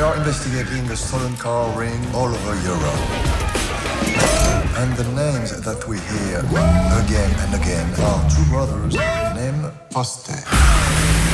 are investigating the stolen car ring all over Europe. And the names that we hear again and again are two brothers named Poste.